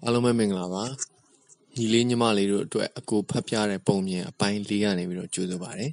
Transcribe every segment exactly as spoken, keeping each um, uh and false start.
အားလုံးပဲမင်္ဂလာပါညီလေးညီမလေးတို့အတွက်အကိုဖတ်ပြတဲ့ပုံမြင်အပိုင်းလေးကနေပြီးတော့ကြိုးစားပါတယ်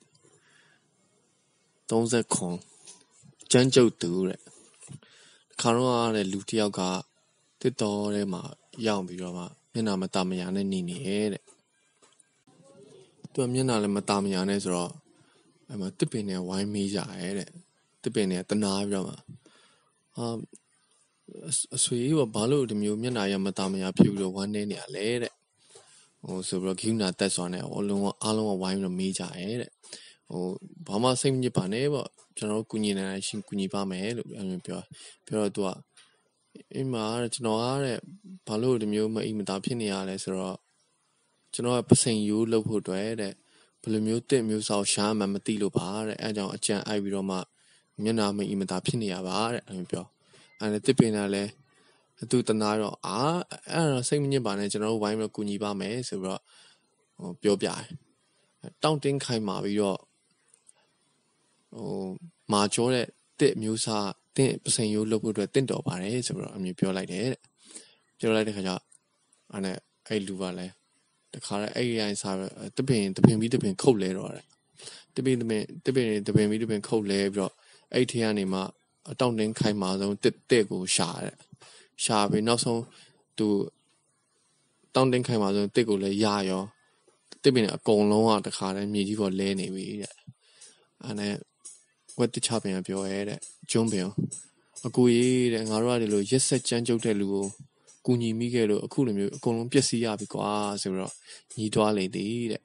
သုံးခုကျန်းကျုပ်သူတဲ့ခါတော့အားတဲ့လူတစ်ယောက်ကတစ်တော်ထဲမှာရောက်ပြီးတော့မှမျက်နှာမတမယာနဲ့နေနေရဲ့တဲ့သူကမျက်နှာလည်းမတမယာနဲ့ဆိုတော့အဲ့မှာတစ်ပင်နဲ့ဝိုင်းမေးကြရဲ့တဲ့တစ်ပင်နဲ့တနာပြီးတော့မှအာအဆွေကဘာလို့ဒီမျိုးမျက်နှာရမတမယာဖြစ်ပြီးတော့ဝမ်းနေနေရလဲတဲ့ဟိုဆိုပြီးတော့ဂိူနာတက်စွာနဲ့အလုံးအားလုံးကဝိုင်းပြီးတော့မေးကြရဲ့တဲ့ဟိုဘာမှစိတ်မညစ်ပါနဲ့ပေါ့ကျွန်တော်တို့ကုညီနေနိုင်ရှင်ကုညီပါမယ်လို့အဲ့လိုပြောပြောတော့သူကအိမ်မှာကျွန်တော်ကတဲ့ဘာလို့ဒီမျိုးမအိမ်မသာဖြစ်နေရလဲဆိုတော့ကျွန်တော်ကပစိန်ယူလုပ်ဖို့အတွက်တဲ့ဘယ်လိုမျိုးတစ်မျိုးစောက်ရှားမှမသိလို့ပါတဲ့အဲကြောင့်အကြံအိုက်ပြီးတော့မှမျက်နှာမအိမ်မသာဖြစ်နေရပါတဲ့အဲ့လိုပြောအဲ့ဒါတစ်ပင်ကလည်းသူတနာတော့အာအဲ့တော့စိတ်မညစ်ပါနဲ့ကျွန်တော်တို့ဝိုင်းပြီးကူညီပါမယ်ဆိုပြီးတော့ဟိုပြောပြတယ်တောင့်တင်းခိုင်မာပြီးတော့ဟိုမာကျော်တဲ့တစ်မျိုးစားတင့်ပစိန်ရိုးလုပ်ဖို့အတွက်တင့်တော်ပါတယ်ဆိုပြီးတော့အမျိုးပြောလိုက်တယ်တဲ့ပြောလိုက်တဲ့ခါကျအဲ့နဲ့အဲ့လူကလည်းတခါတည်းအဲ့ဒီအိုင်းစားတပင်တပင်ပြီးတပင်ခုတ်လဲတော့တဲ့တပင်တပင်တပင်တပင်ပြီးတပင်ခုတ်လဲပြီးတော့အဲ့ထဲကနေမှအတောင့်တင်းခိုင်မာဆုံးတစ်တဲ့ကိုရှာတဲ့ရှာပြီးနောက်ဆုံးသူတောင့်တင်းခိုင်မာဆုံးတစ်ကိုလည်းရရောတစ်ပင်အကုန်လုံးကတခါတည်းမြေကြီးပေါ်လဲနေပြီတဲ့အဲ့နဲ့ဝက်တချပင်ပြောရဲတဲ့ကျွန်းပင်အကူကြီးတဲ့ငါတို့ကဒီလိုရက်ဆက်ကြမ်းကြုတ်တဲ့လူကိုကူညီမိခဲ့လို့အခုလိုမျိုးအကုန်လုံးပျက်စီးရပြီကွာဆိုတော့ညီးတွားလေသည်တဲ့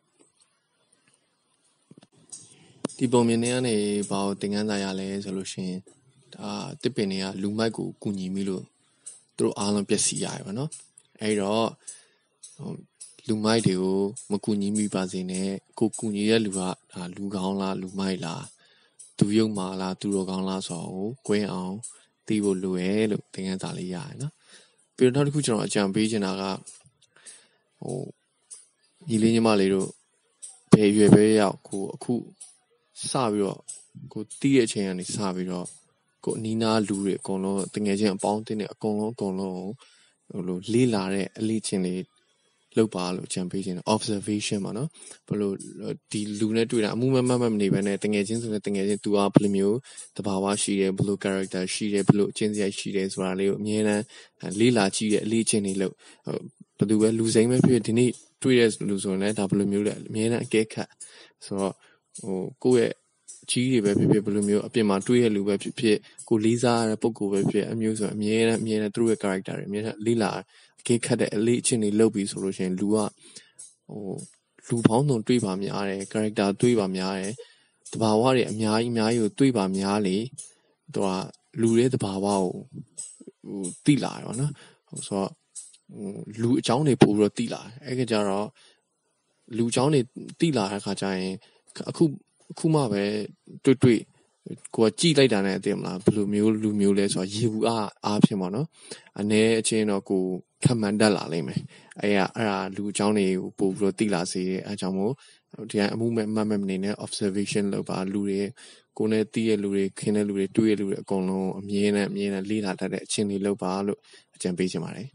ဒီပုံမြင်နေရနေဘာလို့သင်ခန်းစာရလဲဆိုလို့ရှိရင်ဒါတစ်ပင်တွေကလူမိုက်ကိုကူညီမိလို့သူတို့အားလုံးပျက်စီးရတယ်ပေါ့နော်အဲ့တော့လူမိုက်တွေကိုမကူညီမိပါစေနဲ့ကိုကူညီတဲ့လူကဒါလူကောင်းလားလူမိုက်လားသူရုံမာလားသူတော်ကောင်းလားဆိုတော့ကိုယ်အောင်သိဖို့လိုရဲ့လို့သင်ခန်းစာလေးရတယ်နော်ပြီးတော့နောက်တစ်ခုကျွန်တော်အကြံပေးချင်တာကဟိုညီလေးညီမလေးတို့ဘယ်ရွယ်ပဲရောက်ကိုအခုစပြီးတော့ကိုတီးတဲ့အချိန်ကနေစပြီးတော့ကိုအနီးနားလူတွေအကုန်လုံးတငယ်ချင်းအပေါင်းအသင်းတွေအကုန်လုံးအကုန်လုံးဟိုလိုလေးလာတဲ့အလေးချင်းတွေလောက်ပါလို့အကြံပေးခြင်း observation ပါနော်ဘယ်လိုဒီလူနဲ့တွေ့တာအမှုမမမမနေပဲနဲ့တငယ်ချင်းဆိုတဲ့တငယ်ချင်း तू ကဘယ်လိုမျိုးတဘာဝရှိတယ်ဘယ်လို character ရှိတယ်ဘယ်လိုအချင်းစရိုက်ရှိတယ်ဆိုတာလေးကိုအမြဲတမ်းလေးလာကြည့်တဲ့အလေးချင်းတွေလို့ဘယ်သူပဲလူစိမ်းပဲဖြစ်ဒီနေ့တွေ့တဲ့လူဆိုရင်လည်းဒါဘယ်လိုမျိုးလဲအမြဲတမ်းအကဲခတ်ဆိုတော့ဟိုကိုယ့်ရဲ့ကြီးတွေပဲဖြစ်ဖြစ်ဘယ်လိုမျိုးအပြင်မှာတွေ့ရလူပဲဖြစ်ဖြစ်ကိုလေးစားရတဲ့ပုံကိုပဲဖြစ်အမျိုးဆိုအမြဲတမ်းအမြဲတမ်းသူတို့ရဲ့ character တွေအမြဲတမ်းလေးလာအကဲခတ်တဲ့အလေးအချင်းတွေလုပ်ပြီးဆိုလို့ရှိရင်လူကဟိုလူပေါင်းစုံတွေ့ပါများတယ် character တွေ့ပါများတယ်တဘာဝတွေအများကြီးအများကြီးကိုတွေ့ပါများလေသူကလူရဲ့တဘာဝကိုဟိုတိလာတယ်ဗောနော်ဆိုတော့ဟိုလူအကြောင်းတွေပို့ပြီးတော့တိလာတယ်အဲ့ကကြတော့လူအကြောင်းတွေတိလာတဲ့ခါကျရင်အခုအခုမှပဲတွေ့တွေ့ကိုကကြည့်လိုက်တာနဲ့သိမလားဘယ်လိုမျိုးလူမျိုးလဲဆိုတော့ရေဘူးအားအားဖြစ်မှာနော်အနေအချင်းတော့ကိုခံမှန်းတတ်လာလိမ့်မယ်အဲ့ရအဲ့ဒါလူအကြောင်းတွေကိုပို့ပြီးတော့သိလာစေတယ်အဲကြောင့်မို့ဒီကအမှုမဲ့မှတ်မဲ့မနေနဲ့ observation လုပ်ပါလူတွေကိုနဲ့သိရလူတွေခင်းတဲ့လူတွေတွေ့ရလူတွေအကုန်လုံးအမြဲတမ်းအမြဲတမ်းလေးလာတတ်တဲ့အချင်းတွေလုပ်ပါလို့အကြံပေးချင်ပါတယ်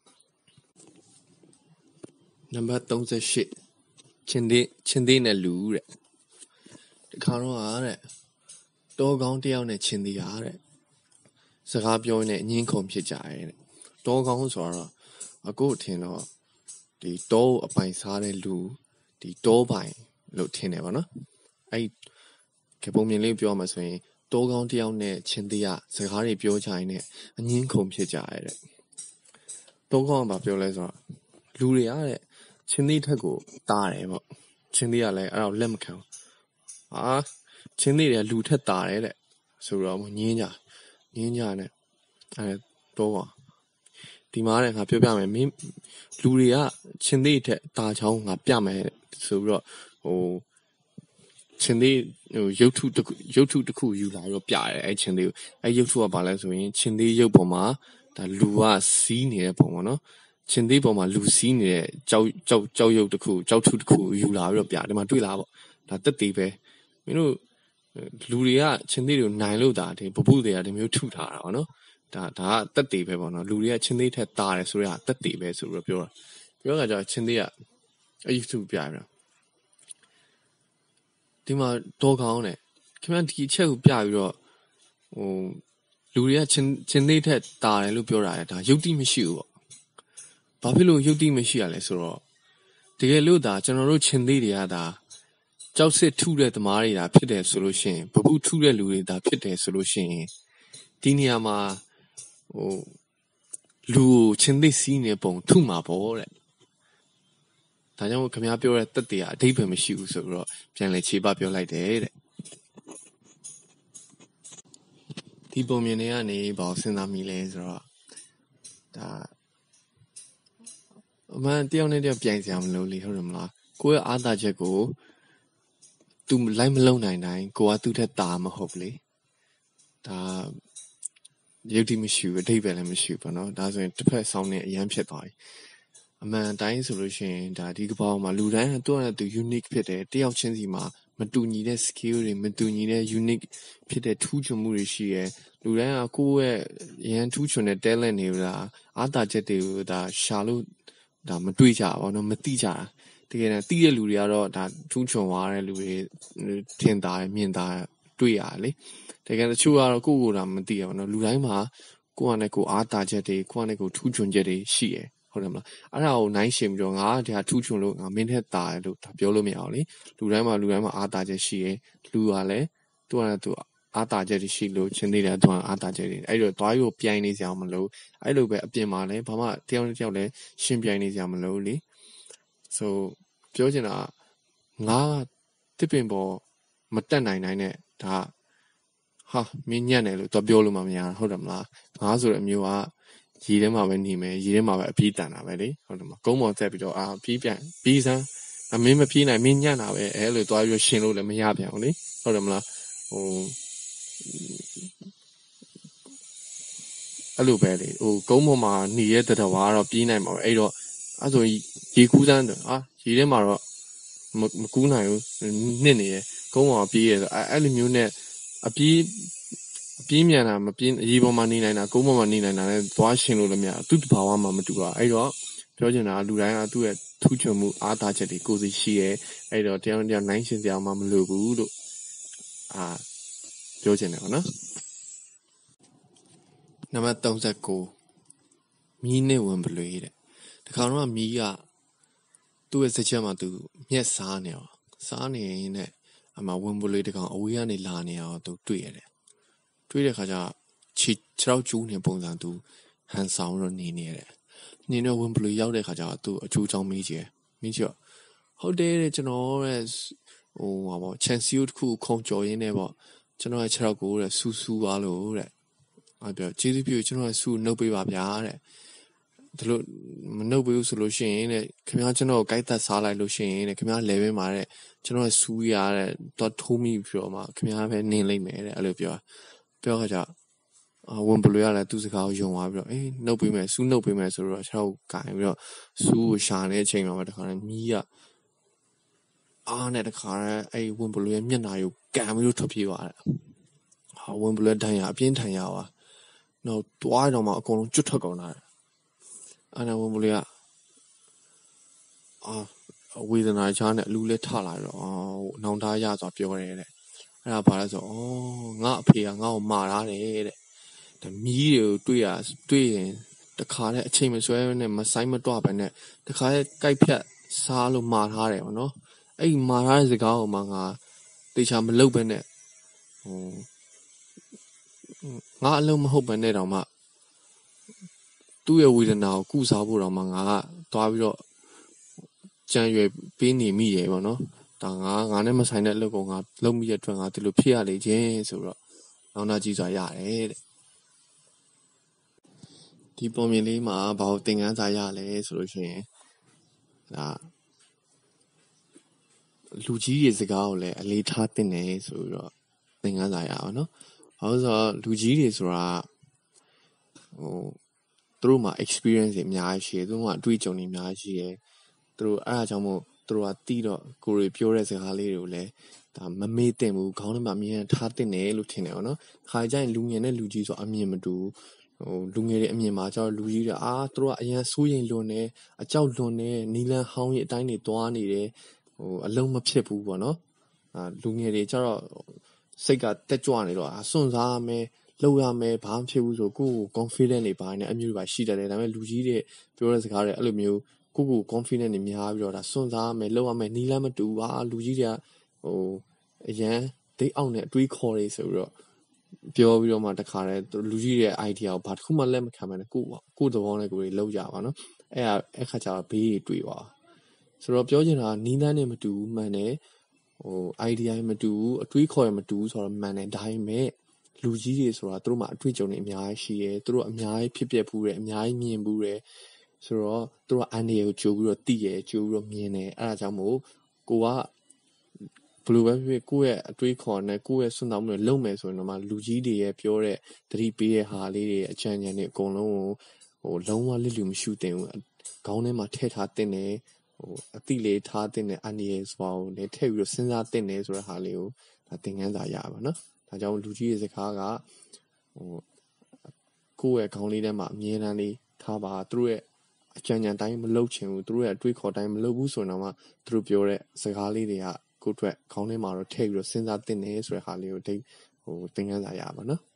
နံပါတ်သုံးရှစ်ချင်းသေးချင်းသေးနဲ့လူတဲ့ဒီခါတော့အားတဲ့တောကောင်းတယောက်နဲ့ချင်းသေးရတဲ့စကားပြောနေအငင်းခုန်ဖြစ်ကြရဲ့တဲ့တောကောင်းဆိုတော့အခုထင်တော့ဒီတောအပိုင်စားတဲ့လူဒီတောပိုင်လို့ထင်တယ်ဗောနော်အဲ့ကပုံမြင်လေးပြောမှဆိုရင်တောကောင်းတယောက်နဲ့ချင်းသေးရစကားတွေပြောကြရင်လည်းအငင်းခုန်ဖြစ်ကြရဲ့တဲ့တောကောင်းကပြောလဲဆိုတော့လူတွေရတဲ့ချင်းသေးထက်ကိုတားတယ်ဗောချင်းသေးရလည်းအဲ့တော့လက်မခံဟာချင်းသေးတယ်လူထက်တာတယ်တဲ့ဆိုတော့ညင်းကြညင်းကြနဲ့အဲတော့ပါဒီမှာတဲ့ငါပြောပြမယ်မင်းလူတွေကချင်းသေးထက်တာချောင်းငါပြမယ်ဆိုပြီးတော့ဟိုချင်းသေးဟိုရုပ်ထုတစ်ခုရုပ်ထုတစ်ခုယူလာတော့ပြတယ်အဲချင်းသေးအဲရုပ်ထုကဘာလဲဆိုရင်ချင်းသေးရုပ်ပေါ်မှာဒါလူကစီးနေတဲ့ပုံပေါ့နော်ချင်းသေးပေါ်မှာလူစီးနေတဲ့ကြောက်ကြောက်ကြောက်ရုပ်တစ်ခုကြောက်ထုတစ်ခုယူလာပြီးတော့ပြဒီမှာတွေ့လားပေါ့ဒါတက်သေးပဲမင်းတို့လူတွေကချင်းသေးတွေကိုနိုင်လို့တာဒီပပုတွေကဒီမျိုးထုထားတာပေါ့နော်ဒါဒါကတက်တည်ပဲပေါ့နော်လူတွေကချင်းသေးထက်တားတယ်ဆိုရတက်တည်ပဲဆိုပြီးပြောတာပြောတာကြောင့်ချင်းသေးကအယူစုပြပြဒီမှာတော့ကောင်းတယ်ခင်ဗျာဒီအချက်ကိုပြပြီးတော့ဟိုလူတွေကချင်းချင်းသေးထက်တားတယ်လို့ပြောတာလေဒါယုတ်တိမရှိဘူးပေါ့ဘာဖြစ်လို့ယုတ်တိမရှိရလဲဆိုတော့တကယ်လို့ဒါကျွန်တော်တို့ချင်းသေးတွေကဒါကြောက်စစ်ထုတဲ့သမားတွေဒါဖြစ်တယ်ဆိုလို့ရှိရင်ဘပုထုတဲ့လူတွေဒါဖြစ်တယ်ဆိုလို့ရှိရင်ဒီနေရာမှာဟိုလူကိုချင်းသိစီးနေပုံထုမှာပေါ့တဲ့ဒါကြောင့်ခင်ဗျားပြောတဲ့တက်တရားအဓိပ္ပာယ်မရှိဘူးဆိုပြီးတော့ပြန်လေခြေပပြောလိုက်တယ်တဲ့ဒီပုံမြင်နေကနေဘာစဉ်းစားမိလဲဆိုတော့ဒါအမှန်တယောက်နဲ့တယောက်ပြိုင်စရာမလိုလေဟုတ်တယ်မလားကိုယ့်ရဲ့အားသာချက်ကိုသူလိုက်မလုံနိုင်တိုင်းကိုကသူ့ထက်တာမဟုတ်လေဒါယုတ်တိမရှိဘူးအဓိပ္ပာယ်လည်းမရှိဘူးပေါ့နော်ဒါဆိုရင်တစ်ဖက်ဆောင်းနေအရန်ဖြစ်သွားပြီအမှန်တိုင်းဆိုလို့ရှိရင်ဒါဒီကပောက်မှာလူတိုင်းသူ့နဲ့သူ unique ဖြစ်တယ်တယောက်ချင်းစီမှာမတူညီတဲ့ skill တွေမတူညီတဲ့ unique ဖြစ်တဲ့ထူးချွန်မှုတွေရှိရယ်လူတိုင်းကကိုယ့်ရဲ့အရန်ထူးချွန်တဲ့ talent တွေကအားသာချက်တွေကိုဒါရှာလို့ဒါမတွေ့ကြပါဘူးနော်မသိကြတာတကယ်တမ်းသိတဲ့လူတွေကတော့ဒါထူးချွန်သွားတဲ့လူတွေထင်သာမြင်သာတွေ့ရတယ်လေတကယ်တချို့ကတော့ကိုယ့်ကိုယ်တာမသိရပါဘူးလူတိုင်းမှာကိုယ့်အနေကိုအားတာချက်တွေကိုယ့်အနေကိုထူးချွန်ချက်တွေရှိရယ်ဟုတ်တယ်မလားအဲ့ဒါကိုနိုင်ရှင်ပြီးတော့ငါဒါထူးချွန်လို့ငါမင်းထက်တာလို့ဒါပြောလို့မရအောင်လေလူတိုင်းမှာလူတိုင်းမှာအားတာချက်ရှိရယ်လူကလည်းသူကလည်းသူအားတာချက်တွေရှိလို့ချင်းသေးတယ်သူကအားတာချက်တွေအဲ့တော့သွားရို့ပြိုင်နေစရာမလိုအဲ့လိုပဲအပြင်မှာလည်းဘာမှတယောက်နဲ့တယောက်လည်းရှင်ပြိုင်နေစရာမလိုလေဆိုပြောချင်တာငါတစ်ပင်ပေါ်မတက်နိုင်နိုင်နဲ့ဒါဟာမင်းညံ့တယ်လို့တော့ပြောလို့မှမရဟုတ်တယ်မလားငါဆိုတဲ့အမျိုးကရေထဲမှာပဲနေမယ်ရေထဲမှာပဲအပြေးတန်တာပဲလေဟုတ်တယ်မလားကုန်းပေါ်တက်ပြီးတော့အာပြေးပြန်ပြေးစမ်းအမင်းမပြေးနိုင်မင်းညံ့တာပဲအဲလိုသွားပြီးရှင်လို့လည်းမရပြန်ဘူးလေဟုတ်တယ်မလားဟိုအဲ့လိုပဲလေဟိုကုန်းပေါ်မှာหนีရဲ့တတဝါကတော့ပြေးနိုင်မှာပဲအဲ့တော့အဲ့ဆိုရေကူးစမ်းတယ်အာရေထဲမှာတော့မကူးနိုင်ဘူးနှစ်နေရကုန်းပေါ်ပြေးရဆိုအဲ့လိုမျိုးနဲ့အပြေးအပြေးမြန်တာမပြေးရေပေါ်မှာနေနိုင်တာကုန်းပေါ်မှာနေနိုင်တာလည်းသွားရှင်လို့လည်းမရသူ့တဘာဝမှာမတူတာအဲ့တော့ပြောချင်တာလူတိုင်းကသူ့ရဲ့ထူးချွန်မှုအားသာချက်တွေကိုယ်စီရှိရဲအဲ့တော့တရားနဲ့တရားနိုင်ရှင်စရာမှမလိုဘူးလို့အာပြောချင်တယ်ပေါ့နော်နံပါတ်၃၉မီးနဲ့ဝင်ပလွေတဲ့ဒီခါတော့မီးကသူ့ရဲ့စချက်မှာသူမျက်စားနေအောင်စားနေရင်နဲ့အမှဝင်ပလွေတကောင်အဝေးကနေလာနေအောင်သူတွေ့ရတယ်တွေ့တဲ့ခါကျခြေခြေထောက်ကျူးနေပုံစံသူဟန်ဆောင်တော့နေနေရတယ်နေတော့ဝင်ပလွေရောက်တဲ့ခါကျသူအကျိုးချောင်းမေးချင်မေးချင်ဟုတ်တယ်တဲ့ကျွန်တော်ရဲ့ဟိုဟာပေါ့ချန်စီယိုတစ်ခုခုံကြော်ရင်းနဲ့ပေါ့ကျွန်တော်ရဲ့ခြေထောက်ကိုတဲ့ဆူဆူပါလို့တဲ့အဲ့ပြောကျေးဇူးပြုကျွန်တော်ဆူနှုတ်ပေးပါဗျာတဲ့ဒီလိုမနှုတ်ပေးဘူးဆိုလို့ရှိရင်တဲ့ခင်ဗျားကျွန်တော်ကိုကြိုက်သက်စားလိုက်လို့ရှိရင်တဲ့ခင်ဗျား level မှာတဲ့ကျွန်တော်ဆူရတဲ့တော့ထိုးမိပြီးတော့မှခင်ဗျားပဲနင်းလိုက်မယ်တဲ့အဲ့လိုပြောပြောခါကြအဝင်ပလွေရလဲသူစကားကိုယုံသွားပြီးတော့အေးနှုတ်ပေးမယ်ဆူနှုတ်ပေးမယ်ဆိုတော့ခြေထောက်ကိုကင်ပြီးတော့ဆူကိုရှာနေတဲ့အချိန်မှာပဲတခါနဲ့မီးကအားနဲ့တခါနဲ့အဲ့ဝင်ပလွေရဲ့မျက်နှာကိုကန်ပြီးတော့ထွက်ပြေးသွားတယ်ဟာဝင်ပလွေဒဏ်ရာအပြင်းထန်ရပါတော့တွားတော့မှအကုန်လုံးကျွတ်ထွက်ကုန်တာအဲ့ဒါဝင်ပလွေကအာဝေဒနာချားနဲ့လူလဲထလာတော့အော်နောင်တရဆိုပြောရဲတဲ့အဲ့ဒါဘာလဲဆိုဩငါအဖေကငါ့ကိုမာထားတယ်တဲ့ဒါမီးတွေကိုတွေ့ရတွေ့ရင်တခါနဲ့အချိန်မဆွဲနဲ့မဆိုင်မတော့ပဲနဲ့တခါနဲ့ကြိုက်ဖြတ်စားလို့မာထားတယ်ပေါ့နော်အဲ့မာထားတဲ့စကားကိုမှငါတေချာမလုပ်ပဲနဲ့ဟိုငါအလုံးမဟုတ်ပဲနဲ့တောင်မှသူ့ရဲ့ဝေဒနာကိုကုစားဖို့တောင်မှငါကသွားပြီးတော့ကြံရွယ်ပေးနေမိရေပေါ့နော်ဒါငါငါနဲ့မဆိုင်တဲ့အလုပ်ကိုငါလုပ်မိတဲ့အတွက်ငါဒီလိုဖြစ်ရလေခြင်းဆိုတော့နောင်တကြည့်စွာရတယ်တဲ့ဒီပုံမြင်လေးမှာဘာလို့သင်ခန်းစာရလဲဆိုလို့ရှိရင်ဒါလူကြီးတွေစကားကိုလည်းအလေးထားသင့်တယ်ဆိုပြီးတော့သင်ခန်းစာရအောင်နော်ဘာလို့ဆိုတော့လူကြီးတွေဆိုတာဟိုသူတို့မှာ experience တွေအများကြီးရှိတယ်သူတို့ကအတွေ့အကြုံတွေအများကြီးရှိတယ်သူတို့အဲ့အကြောင်းမို့သူတို့ကတီးတော့ကိုယ်တွေပြောတဲ့စကားလေးတွေကိုလည်းဒါမမေ့တင်ဘူးခေါင်းထဲမှာအမြင်ထားတင်တယ်လို့ထင်တယ်ပေါ့နော်ခါကြရင်လူငယ်နဲ့လူကြီးဆိုအမြင်မတူဟလူငယ်တွေအမြင်မှာကျတော့လူကြီးတွေအာသူတို့ကအရင်စိုးရင်လွန်နေအကြောက်လွန်နေနီလန်ဟောင်းကြီးအတိုင်းတွေတွားနေတယ်ဟိုအလုံးမဖြစ်ဘူးပေါ့နော်အာလူငယ်တွေကျတော့စိတ်ကတက်ကြွနေတော့အစွန့်စားမယ်လှုပ်ရမယ်ဘာမှဖြစ်ဘူးဆိုကိုယ့်ကို confident နေပါနေအမျိုးတွေပါရှိတယ်ဒါပေမဲ့လူကြီးတွေပြောတဲ့စကားတွေအဲ့လိုမျိုးကိုယ့်ကို confident နေများပြီးတော့ဒါစွန့်စားမယ်လှုပ်ရမယ်နီလန်မတူပါလူကြီးတွေကဟိုအရင်ဒိတ်အောင်နဲ့အတွေးခေါ်နေဆိုပြီးတော့ပြောပြီးတော့မှတခါတည်းလူကြီးရဲ့ idea ကိုဘာတစ်ခုမှလက်မခံမဲနဲ့ကိုကိုသဘောနဲ့ကိုယ်တွေလောက်ကြပါနော်အဲ့ဒါအခါကျတော့ဘေးတွေတွေ့ပါဆိုတော့ပြောချင်တာနီးနှန်းနဲ့မတူဘူးမှန်တယ်ဟို idea မတူဘူးအတွေးခေါ်ရမတူဘူးဆိုတော့မှန်တယ်ဒါပေမဲ့လူကြီးတွေဆိုတာသူတို့မှအတွေ့အကြုံတွေအများကြီးရှိတယ်သူတို့အများကြီးဖြစ်ပျက်ဘူးတယ်အများကြီးမြင်ဘူးတယ်ဆိုတော့သူတို့အန်ဒီကိုကြိုးပြီးတော့တိတယ်ကြိုးပြီးတော့မြင်တယ်အဲ့ဒါကြောင့်မို့ကိုကဘလိုပဲဖြစ်ကိုယ့်ရဲ့အတွေးခေါ်နဲ့ကိုယ့်ရဲ့စွန့်တော်မှုတွေလုံမယ်ဆိုရင်တော့မှလူကြီးတွေရဲ့ပြောတဲ့သတိပေးတဲ့ဟာလေးတွေအချမ်းချမ်းတွေအကုန်လုံးကိုဟိုလုံးဝလစ်လူမရှုတင်ဘူးခေါင်းထဲမှာထည့်ထားတင်တယ်ဟိုအတိလေးထားတင်တယ်အန်ဒီရဲ့ဆိုတော့လည်းထည့်ပြီးတော့စဉ်းစားတင်တယ်ဆိုတဲ့ဟာလေးကိုဒါသင်ခန်းစာရပါနော်ဒါကြောင့်လူကြီးရဲ့စကားကဟိုကိုယ့်ရဲ့ခေါင်းလေးထဲမှာအမြဲတမ်းလေးထားပါသူတို့ရဲ့အချမ်းချမ်းတိုင်းမလုပ်ချင်ဘူးသူတို့ရဲ့အတွေးခေါ်တိုင်းမလုပ်ဘူးဆိုတော့မှသူတို့ပြောတဲ့စကားလေးတွေကကိုယ့်အတွက်ခေါင်းထဲမှာတော့ထည့်ပြီးတော့စဉ်းစားတင်တယ်ဆိုတဲ့ဟာလေးကိုတိတ်ဟိုသင်ခန်းစာရပါနော်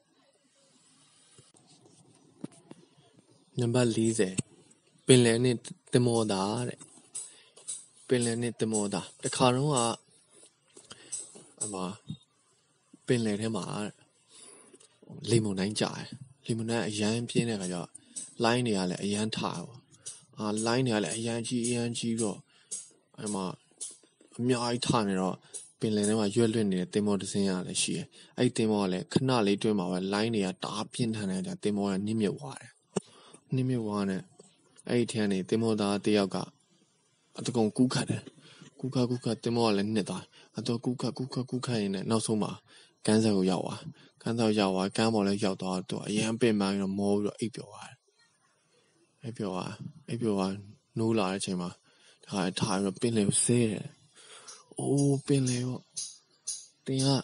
နံပါတ်၄၀ပင်လယ်နဲ့တင်မောတာတဲ့ပင်လယ်နဲ့တင်မောတာတခါတော့ကအမပင်လယ်ထဲမှာလေမုန်တိုင်းကြာတယ်လေမုန်တိုင်းအရန်ပြင်းတဲ့ခါကျတော့လိုင်းတွေကလည်းအရန်ထားပေါ့အာလိုင်းတွေကလည်းအရန်ကြီးအရန်ကြီးတော့အဲ့မှာအများကြီးထားနေတော့ပင်လယ်ထဲမှာရွက်လွင့်နေတဲ့တင်မောတစ်စင်းရလည်းရှိတယ်အဲ့တင်မောကလည်းခဏလေးတွင်းမှာပဲလိုင်းတွေကတအားပြင်းထန်နေကြတင်မောကနစ်မြုပ်သွားတယ်နစ်မြုပ်သွားတဲ့အဲ့ဒီထဲကနေတင်မောသားတယောက်ကအတကုံကူးခတ်တယ်ကူးခတ်ကူးခတ်တင်မောကလည်းနှစ်သွားအတော့ကူးခတ်ကူးခတ်ကူးခတ်ရင်းနဲ့နောက်ဆုံးမှာကန်းဆက်ကိုရောက်သွားကန်းဆက်ရောက်သွားကန်းပေါ်လည်းရောက်သွားတော့အရင်ပင်ပန်းပြီးတော့မောပြီးတော့အိပ်ပျော်သွားတယ်အိပ်ပျော်သွားအိပ်ပျော်သွားနိုးလာတဲ့အချိန်မှာဒါထားပြီးတော့ပင်လယ်ကိုဆဲတယ်အိုးပင်လေပေါ့တင်ကဟို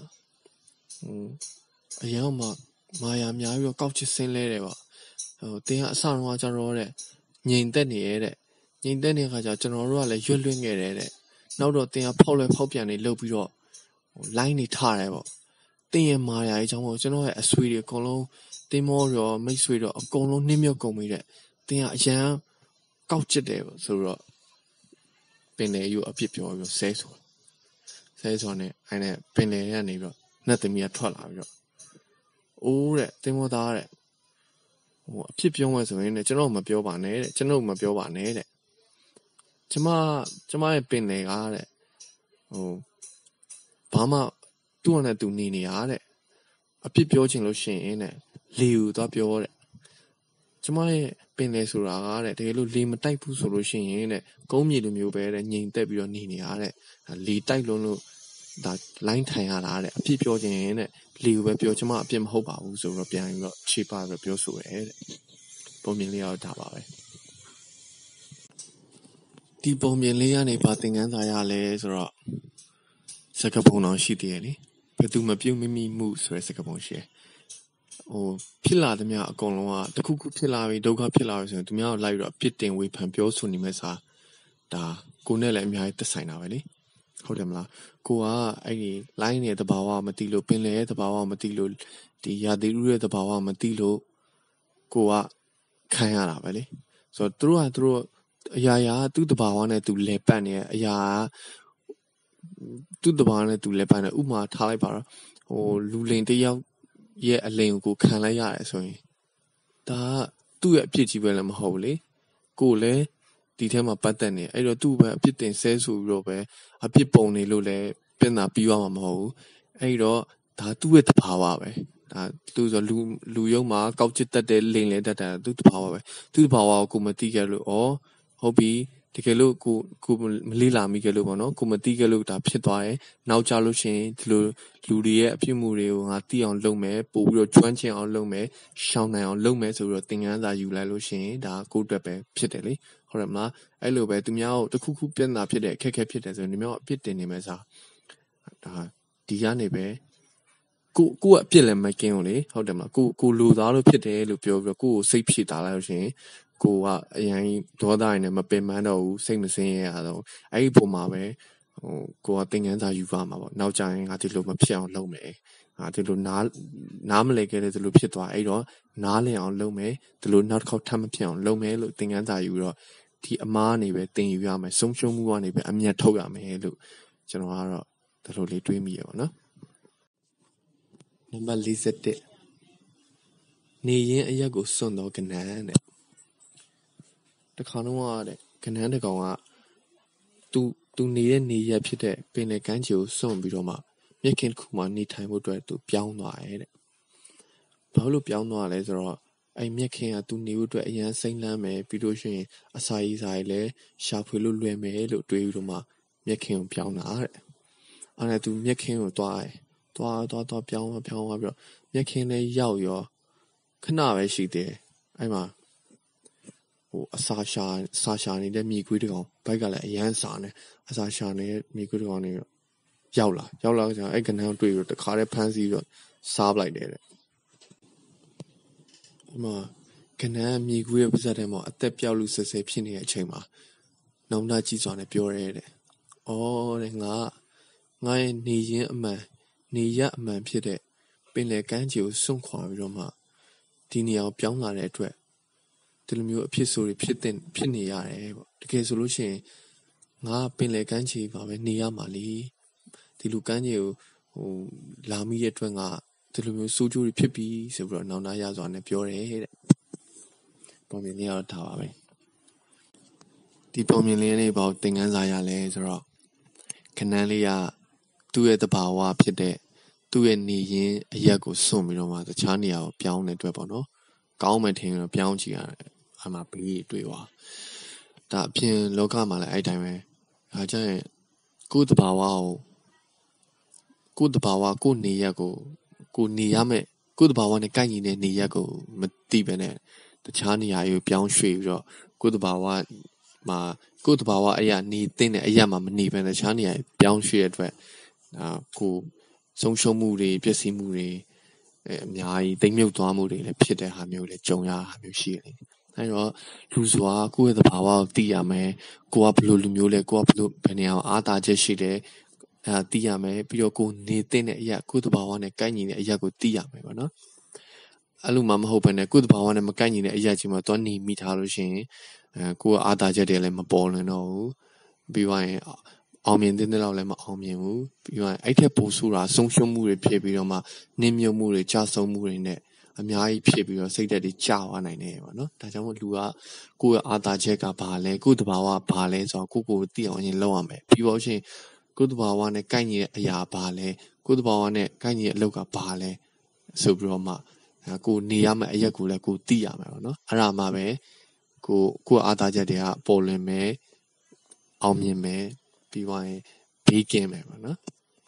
အရင်ကမှမာယာများပြီးတော့ကောက်ချစ်ဆင်းလဲတယ်ပေါ့ဟိုတင်ကအဆတော့ကျွန်တော်တဲ့ငြိမ်သက်နေရဲ့တဲ့ငြိမ်သက်နေတဲ့ခါကျကျွန်တော်တို့ကလည်းရွတ်လွင့်ခဲ့တယ်တဲ့နောက်တော့တင်ကဖောက်လဲဖောက်ပြန်နေလှုပ်ပြီးတော့ဟိုလိုင်းနေထားတယ်ပေါ့တင်ရဲ့မာယာကြီးကြောင့်မို့ကျွန်တော်ရဲ့အဆွေတွေအကုန်လုံးတင်မောရောမိတ်ဆွေတော့အကုန်လုံးနှင်းမြုပ်ကုန်ပြီတဲ့တင်ကအရန်ကောက်ချစ်တယ်ပေါ့ဆိုတော့ပင်လေယူအပြစ်ပြောပြီးဆဲဆိုဆဲဆိုနဲ့အဲ့နဲ့ပင်လေကနေပြီးတော့နတ်သမီးကထွက်လာပြီးတော့အိုးတဲ့တင်မောသားတဲ့ဟိုအဖြစ်ပြောမှဆိုရင်လည်းကျွန်တော်မပြောပါနဲ့တဲ့ကျွန်တော်မပြောပါနဲ့တဲ့ကျမကျမရဲ့ပင်လေကားတဲ့ဟိုဘာမှသူ့နဲ့သူနေနေရတဲ့အဖြစ်ပြောချင်လို့ရှိရင်တဲ့လေကိုသွားပြောတဲ့ကျမရဲ့ပင်လေဆိုတာကတဲ့တကယ်လို့လေမတိုက်ဘူးဆိုလို့ရှိရင်တဲ့ကုန်းမြေလိုမျိုးပဲတဲ့ငြိမ်သက်ပြီးတော့နေနေရတဲ့လေတိုက်လုံးလို့ဒါလိုင်းထိုင်ရတာတဲ့အဖြစ်ပြောချင်ရင်တဲ့လေကိုပဲပြောကျမအပြစ်မဟုတ်ပါဘူးဆိုတော့ပြန်ပြီးတော့ခြေပါပြီးပြောဆိုရဲတဲ့ပုံမြင်လေးရောက်တာပါပဲဒီပုံမြင်လေးကနေပါသင်ခန်းစာရလဲဆိုတော့စကားပုံတော်ရှိသေးတယ်လေဘယ်သူမပြုတ်မိမိမှုဆိုတဲ့စကားပုံရှိတယ်ဟိုဖြစ်လာတဲ့မြအကုန်လုံးကတခုခုဖြစ်လာပြီဒုက္ခဖြစ်လာပြီဆိုရင်သူများကိုလိုက်ပြီးတော့အပြစ်တင်ဝေဖန်ပြောဆိုနေမဲ့စာဒါကိုနဲ့လည်းအများကြီးသက်ဆိုင်တာပဲလေဟုတ်တယ်မလားကိုကအဲ့ဒီ line ရဲ့သဘာဝမသိလို့ပင်လယ်ရဲ့သဘာဝမသိလို့ဒီရာသီဥတုရဲ့သဘာဝမသိလို့ကိုကခံရတာပဲလေဆိုတော့သူတို့ကသူတို့အရာရာသူ့သဘာဝနဲ့သူလဲပတ်နေအရာသူ့သဘာဝနဲ့သူလဲပတ်နေဥမာထားလိုက်ပါတော့ဟိုလူလိန်တယောက်ရဲ့အလိန်ကိုခံလိုက်ရတယ်ဆိုရင်ဒါကသူ့ရဲ့အဖြစ်ကြီးပဲလည်းမဟုတ်ဘူးလေကိုလည်းဒီထဲမှာပတ်သက်နေအဲ့တော့သူ့ပဲအဖြစ်တင်ဆဲဆိုပြီးတော့ပဲအဖြစ်ပုံနေလို့လည်းပြင်တာပြီးသွားမှာမဟုတ်ဘူးအဲ့တော့ဒါသူ့ရဲ့သဘာဝပဲဒါသူဆိုလူလူယုံမှာကောက်ချစ်တတ်တဲ့လိန်လေတတ်တာသူ့သဘာဝပဲသူ့သဘာဝကိုကိုမသိခဲ့လို့ဩဟုတ်ပြီတကယ်လို့ကိုကိုမလေးလာမိခဲ့လို့ပေါ့နော်ကိုမသိခဲ့လို့ဒါဖြစ်သွားတယ်နောက်ကြလို့ရှိရင်ဒီလိုလူတွေရဲ့အဖြစ်မှုတွေကိုငါသိအောင်လုပ်မယ်ပို့ပြီးတော့ကျွမ်းကျင်အောင်လုပ်မယ်ရှောင်နိုင်အောင်လုပ်မယ်ဆိုပြီးတော့သင်ခန်းစာယူလိုက်လို့ရှိရင်ဒါကိုယ့်အတွက်ပဲဖြစ်တယ်လေဟုတ်တယ်မလားအဲ့လိုပဲသူများကိုတခုခုပြန်တာဖြစ်တယ်အခက်အခဲဖြစ်တယ်ဆိုရင်ဒီမျိုးအပြစ်တင်နေမယ်စားဒါဒီကနေပဲကိုကိုကအပြစ်လည်းမကင်းဘူးလေဟုတ်တယ်မလားကိုကိုလူသားလို့ဖြစ်တယ်လို့ပြောပြီးတော့ကိုကိုစိတ်ဖြစ်တာလိုက်လို့ရှိရင်ကိုကအရင်ဒေါသရနဲ့မပင်ပန်းတော့ဘူးစိတ်မစင်းရတော့အဲ့ဒီပုံမှာပဲဟိုကိုကသင်ခန်းစာယူပါမှာပေါ့နောက်ကြရင်ငါဒီလိုမဖြစ်အောင်လုပ်မယ်ငါဒီလိုနားနားမလဲခဲ့တဲ့ဒီလိုဖြစ်သွားအဲ့တော့နားလည်အောင်လုပ်မယ်ဒီလိုနောက်တစ်ခေါက်ထပ်မဖြစ်အောင်လုပ်မယ်လို့သင်ခန်းစာယူတော့ဒီအမားနေပဲသင်ယူရမယ်ဆုံးရှုံးမှုကနေပဲအမျက်ထုတ်ရမယ်လို့ကျွန်တော်ကတော့ဒီလိုလေးတွေးမိရပါနော်နံပါတ်၄၁နေရင်အရက်ကိုစွန့်တော့ကနန်းတဲ့တခါတော့ကတဲ့ကနန်းတကောင်ကသူသူနေတဲ့နေရက်ဖြစ်တဲ့ပင်လယ်ကမ်းခြေကိုစွန့်ပြီးတော့မှမြက်ခင်တစ်ခုမှနေထိုင်ဖို့အတွက်သူပြောင်းသွားရဲ့တဲ့ဘာလို့ပြောင်းသွားလဲဆိုတော့အဲ့မြက်ခင်ကသူနေဖို့အတွက်အရန်စိမ့်လန်းမယ်ပြီးလို့ရှိရင်အစာရေးစာရေးလည်းရှာဖွေလို့လွယ်မယ်လို့တွေးပြီးတော့မှမြက်ခင်ကိုပြောင်းတာတဲ့အဲ့ဒါသူမြက်ခင်ကိုတွားတယ်တွားတွားတွားပြောင်းပြောင်းသွားပြီးတော့မြက်ခင်လည်းရောက်ရောခဏပဲရှိသေးတယ်အဲ့မှာဟိုအစာရှာအစာရှာနေတဲ့မိကွေးတကောင်ဘိုက်ကလည်းအရန်စာနေအစာရှာနေတဲ့မိကွေးတကောင်နေရောက်လာရောက်လာကြအဲ့ကနန်းတွေ့ပြီးတခါတည်းဖမ်းဆီးပြီးတော့စားပလိုက်တယ်တဲ့အမကနန်းမိကွေးရဲ့ပါဇက်ထဲမှာအသက်ပြောက်လို့ဆဲဆဲဖြစ်နေတဲ့အချိန်မှာနောင်တကြီးစွာနဲ့ပြောရဲတဲ့။အော်တဲ့ငါငါရဲ့နေရင်အမှန်နေရအမှန်ဖြစ်တဲ့ပင်လယ်ကမ်းခြေကိုစွန့်ခွာပြီးတော့မှဒီနေရာကိုပြောင်းလာတဲ့အတွက်ဒီလိုမျိုးအဖြစ်ဆိုတွေဖြစ်တဲ့ဖြစ်နေရတယ်ပေါ့တကယ်ဆိုလို့ရှိရင်ငါပင်လယ်ကမ်းခြေမှာပဲနေရမှာလေဒီလိုကမ်းခြေကိုဟိုလာမိတဲ့အတွက်ငါဒီလိုမျိုးစိုးကျိုးတွေဖြစ်ပြီးဆိုပြီးတော့နောင်တရစွာနဲ့ပြောတယ်တဲ့ပုံမြင်လေးတော့ထားပါပဲဒီပုံမြင်လေးလေးပေါ့သင်ခန်းစာရလဲဆိုတော့ခဏန်းလေးကသူ့ရဲ့တဘာဝဖြစ်တဲ့သူ့ရဲ့နေရင်အရက်ကိုစွန့်ပြီးတော့မှတခြားနေရာကိုပြောင်းတဲ့အတွက်ပေါ့နော်ကောင်းမှထင်တော့ပြောင်းကြည့်ရတယ်အမှဘေးတွေ့သွားဒါအပြင်လောကမှာလည်းအဲ့တိုင်းပဲဒါကြရင်ကိုယ်တဘာဝကိုကိုယ်တဘာဝကိုယ်နေရက်ကိုကိုနေရမယ်ကိုယ်တဘာဝနဲ့ကိုက်ညီတဲ့နေရက်ကိုမသိပဲနဲ့တခြားနေရာကိုပြောင်းရွှေ့ပြီးတော့ကိုယ်တဘာဝမှာကိုယ်တဘာဝအရာနေတဲ့အရာမှာမနေပဲတခြားနေရာပြောင်းရွှေ့ရတဲ့အတွက်ဒါကိုဆုံးရှုံးမှုတွေပျက်စီးမှုတွေအဲအများကြီးတိမ်မြုပ်သွားမှုတွေလည်းဖြစ်တဲ့ဟာမျိုးလည်းကြုံရတာမျိုးရှိတယ်အဲတော့လူစွာကိုယ့်ရဲ့တဘာဝကိုသိရမယ်ကိုကဘယ်လိုလူမျိုးလဲကိုကဘယ်လိုဘယ်နေရာအားသာချက်ရှိတယ်အဲသိရမယ်ပြီးတော့ကိုနေတဲ့အရာကိုယ့်တဘာဝနဲ့ကိုက်ညီတဲ့အရာကိုသိရမယ်ပေါ့နော်အဲ့လိုမှမဟုတ်ဘဲနဲ့ကိုယ့်တဘာဝနဲ့မကိုက်ညီတဲ့အရာချင်းမှာသွားနေမိထားလို့ရှိရင်အဲကိုယ်အားသာချက်တွေလည်းမပေါ်လွင်တော့ဘူးပြီးသွားရင်အောင်မြင်တဲ့လောက်လည်းမအောင်မြင်ဘူးပြီးတော့အဲ့ထက်ပိုဆိုးတာဆုံးရှုံးမှုတွေဖြစ်ပြီးတော့မှနှင်းမြုပ်မှုတွေကြာဆုံးမှုတွေနဲ့အများကြီးဖြစ်ပြီးတော့စိတ်သက်တွေကြာသွားနိုင်တယ်ပေါ့နော်ဒါကြောင့်မို့လူကကိုယ့်ရဲ့အာသာချက်ကဘာလဲကိုယ့်တဘာဝဘာလဲဆိုတော့ကိုယ့်ကိုယ်သိအောင်ရင်လုပ်ရမယ်ပြီးတော့ရှင်ကိုယ့်တဘာဝနဲ့ကိုက်ညီတဲ့အရာဘာလဲကိုယ့်တဘာဝနဲ့ကိုက်ညီတဲ့အလုပ်ကဘာလဲဆိုပြီးတော့မှကိုနေရမယ့်အရက်ကိုလည်းကိုသိရမယ်ပေါ့နော်အဲ့ဒါမှပဲကိုကိုအာသာချက်တွေကပေါ်လွင်မယ်အောင်မြင်မယ်ပြီးသွားရင်ဘေးကင်းမယ်ပေါ့နော်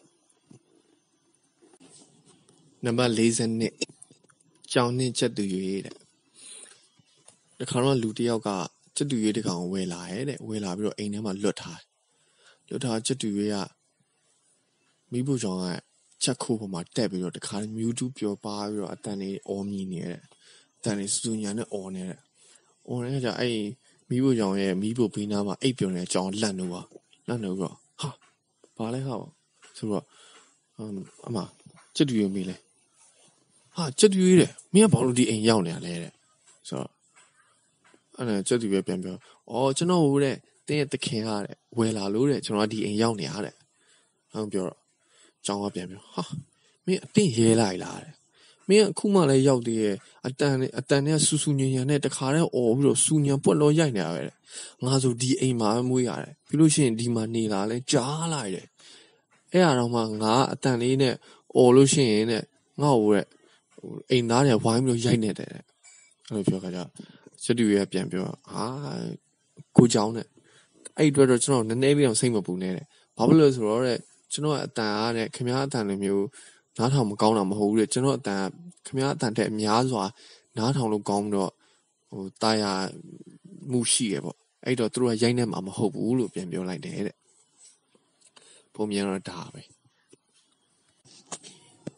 နံပါတ်၄၂ကြောင်နှင်းချက်သူရွေးတဲ့တခါတော့လူတစ်ယောက်ကချက်သူရွေးတစ်ကောင်ဝယ်လာရဲ့တဲ့ဝယ်လာပြီးတော့အိမ်ထဲမှာလွတ်ထားလွတ်ထားချက်သူရွေးကမိဖို့ကြောင့်ကချက်ခိုးပေါ်မှာတက်ပြီးတော့တခါမြူးတူးပျော်ပါပြီးတော့အတန်လေးအော်မြည်နေတဲ့အတန်လေးစူညာနဲ့အော်နေတဲ့အော်နေတဲ့ကြအဲ့မိဖို့ကြောင့်ရဲ့မိဖို့ဘေးနားမှာအိပ်ပျော်နေတဲ့ကြောင်လန့်လို့ပါလန့်လို့တော့ဟာဘာလဲဟာဆိုတော့အမချက်တူရွေးမိလဲဟာချက်တူရွေးတယ်မင်းကဘာလို့ဒီအိမ်ရောက်နေရလဲတဲ့ဆိုတော့အဲ့ဒါချက်တူရွေးပြန်ပြောအော်ကျွန်တော်ဟိုတဲ့တင်းရဲ့တခင်ကတဲ့ဝယ်လာလို့တဲ့ကျွန်တော်ကဒီအိမ်ရောက်နေရတဲ့ဟုတ်ပြောတော့ကျောင်းကပြန်ပြောဟာမင်းအတင်းရဲလိုက်လားတဲ့မင်းအခုမှလည်းရောက်သေးရဲ့အတန်နဲ့အတန်နဲ့ဆူဆူညံညံနဲ့တခါတည်းអော်ပြီးတော့ဆူညံပွက်လောရိုက်နေရပဲတဲ့ငါဆိုဒီအိမ်မှာမွေးရတယ်ပြီးလို့ရှိရင်ဒီမှာနေလာလဲကြားလိုက်တယ်အဲ့အတော့မှငါအတန်လေးနဲ့អော်လို့ရှိရင်တဲ့ငါ့ကိုတဲ့အိမ်သားတွေဝိုင်းပြီးတော့ရိုက်နေတယ်တဲ့အဲ့လိုပြောခါကျစတူရဲ့ပြန်ပြောဟာကိုကြောင်းနဲ့အဲ့အတွက်တော့ကျွန်တော်နည်းနည်းလေးတော့စိတ်မပူနဲ့တဲ့ဘာဖြစ်လို့ဆိုတော့တဲ့ကျွန်တော်အတန်အားတဲ့ခင်ဗျားအတန်လိုမျိုးနားထောင်မကောင်းတာမဟုတ်ဘူးတဲ့ကျွန်တော်အတန်ခင်ဗျားအတန်တဲ့အများစွာနားထောင်လို့ကောင်းပြီးတော့ဟိုတာယာမှုရှိရပေါ့အဲ့တော့သူတို့ကရိုက်နေမှာမဟုတ်ဘူးလို့ပြန်ပြောလိုက်တယ်တဲ့ပုံမြန်တော့ဒါပဲ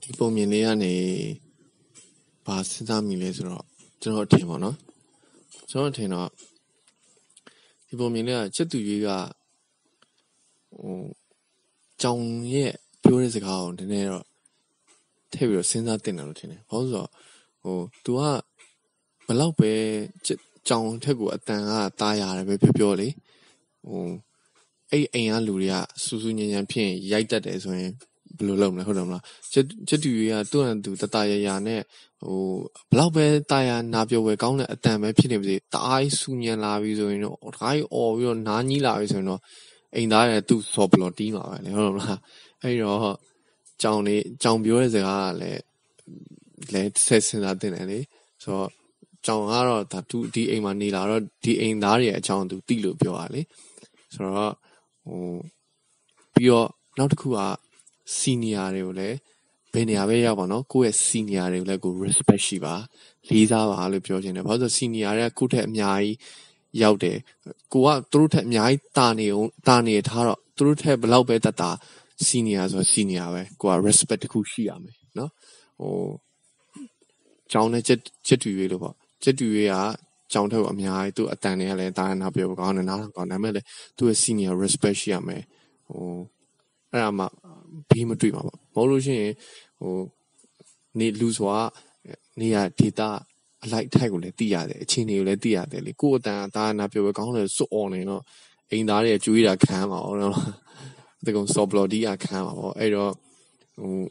ဒီပုံမြင်လေးကနေဘာစဉ်းစားမိလဲဆိုတော့ကျွန်တော်ထင်ပါနော်ကျွန်တော်ထင်တော့ဒီပုံမြင်လေးကချက်သူကြီးကဟိုကြောင်ရဲ့ပြောတဲ့စကားကိုနည်းနည်းတော့ထည့်ပြီးတော့စဉ်းစားတင်တယ်လို့ထင်တယ်ဘာလို့ဆိုတော့ဟို तू ကဘလောက်ပဲကြောင်ထက်ကိုအတန်ကတားရတယ်ပဲပြောပြောလေဟိုအဲ့အိမ်ကလူတွေကစူးစူးညံ့ညံ့ဖြစ်ရင်ရိုက်တတ်တယ်ဆိုရင်ဘယ်လိုလုပ်မလဲဟုတ်တယ်မလားချက်ချက်တူတွေကသူ့အတူတတရရနဲ့ဟိုဘလောက်ပဲတာယာနာပြောဝဲကောင်းတဲ့အတန်ပဲဖြစ်နေပါစေတအားစူညံလာပြီဆိုရင်တော့တအားအော်ပြီးတော့နားကြီးလာပြီဆိုရင်တော့အိမ်သားတွေသူ့ဆော်ဘလော်တီးမှာပဲလေဟုတ်တယ်မလားအဲ့တော့ကြောင်လေးကြောင်ပြောတဲ့စကားကလည်းလဲဆက်စင်စားတင်တယ်လေဆိုတော့ကြောင်ကတော့ဒါသူဒီအိမ်မှာနေလာတော့ဒီအိမ်သားတွေရဲ့အကြောင်းသူသိလို့ပြောတာလေဆိုတော့ဟိုပြီးတော့နောက်တစ်ခုက senior တွေကိုလည်းဘယ်နေရာပဲရောက်ပါနော်ကိုယ့်ရဲ့ senior တွေကိုလည်းကို respect ရှိပါလေးစားပါလို့ပြောချင်တယ်ဘာလို့ဆို senior တွေကကိုယ့်ထက်အများကြီးရောက်တယ်ကိုကသူတို့ထက်အများကြီးတာနေအောင်တာနေထားတော့သူတို့ထက်ဘလောက်ပဲတတ်တာ senior ဆို senior ပဲကိုက respect တစ်ခုရှိရမယ်နော်ဟိုကျောင်းနဲ့ချက်ချက်တူရွေးလို့ပေါ့ချက်တူရွေးကကျောင်းထက်အများကြီးသူအတန်တွေကလည်းတာနာပြောကောင်းတယ်နားကောင်းဒါပေမဲ့လည်းသူရဲ့ senior respect ရှိရမယ်ဟိုအဲ့ဒါမှဘေးမတွေ့မှာပေါ့မဟုတ်လို့ရှိရင်ဟိုနေလူဆိုတာနေရဒေတာအလိုက်ထိုက်ကိုလည်းသိရတယ်အချင်းတွေကိုလည်းသိရတယ်လေကိုယ်အတန်တာနာပြောပဲကောင်းတယ်စွတ်អော်နေတော့အိမ်သားတွေကျွေးတာခံမှာပေါ့နော်ဒီကောင်စော်ဘလော်ဒီကခံမှာပေါ့အဲ့တော့ဟို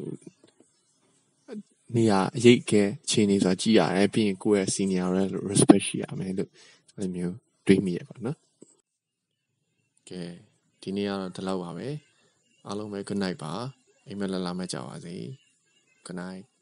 နေရအရေးကဲအချင်းတွေဆိုတာကြည့်ရတယ်ပြီးရင်ကိုယ့်ရဲ့ senior ရဲ့ respect ရှိရမယ်လို့အဲ့လိုမျိုးတွေးမိရပါနော်ကဲဒီနေ့ကတော့ဒီလောက်ပါပဲအားလုံးပဲ good night ပါအိမ်မက်လာလာမဲ့ကြပါစေ good night